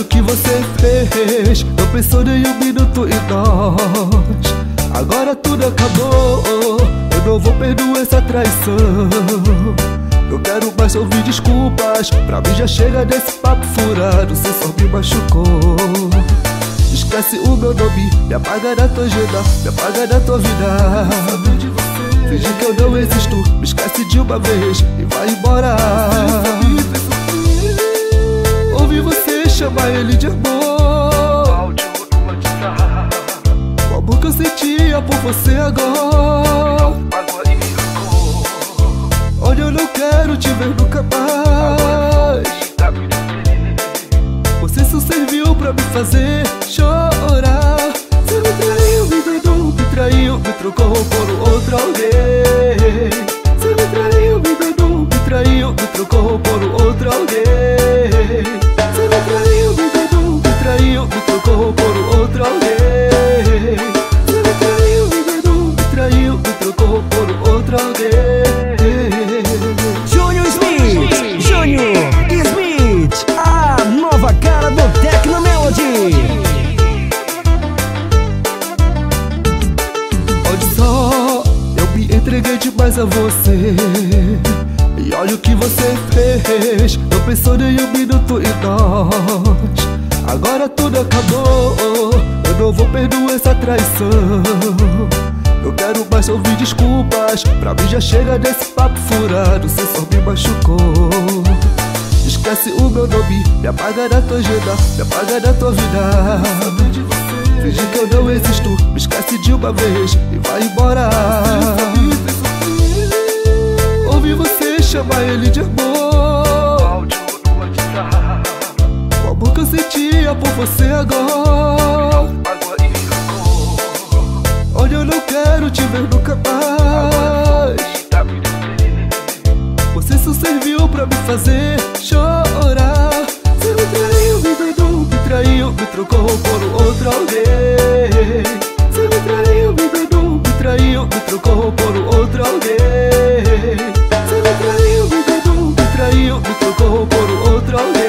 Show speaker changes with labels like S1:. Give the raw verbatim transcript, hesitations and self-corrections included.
S1: o que você fez, não pensou nem um minuto em nós. Agora tudo acabou, eu não vou perdoar essa traição. Não quero mais ouvir desculpas, pra mim já chega desse papo furado. Cê só me machucou. Esquece o meu nome, me apaga da tua agenda, me apaga da tua vida. Finge que eu não existo, me esquece de uma vez e vai embora. Ouvi você chamar ele de amor, o amor que eu sentia por você agora. Olha, eu não quero te ver nunca mais. Você só serviu pra me fazer chorar. Você me traiu, me enganou, me traiu, me trocou por outro alguém. Você me traiu, me enganou, me traiu, me trocou por outro alguém. Você me traiu, me enganou, me traiu, me trocou por outro alguém. Você me traiu, me enganou, me traiu, me trocou por outro alguém.
S2: Júnior Smith, Júnior Smith, a nova cara do Tecno Melody.
S1: Olha só, eu me entreguei demais a você. E olha o que você fez, não pensou nem um minuto em nós. Agora tudo acabou, eu não vou perdoar essa traição. Não quero mais ouvir desculpas, pra mim já chega desse papo furado. Cê só me machucou. Esquece o meu nome, me apaga da tua agenda, me apaga da tua vida. Finge que eu não existo, me esquece de uma vez e vai embora. Ouvi você chamar ele de amor, o amor que eu sentia por você agora. Olha, eu não quero te ver nunca mais. Você só serviu pra me fazer chorar. Você me traiu, me enganou, me traiu, me trocou por outro alguém. Você me traiu, me enganou, me traiu, me trocou por outro alguém. Você me traiu, me enganou, me traiu, me trocou por outro alguém.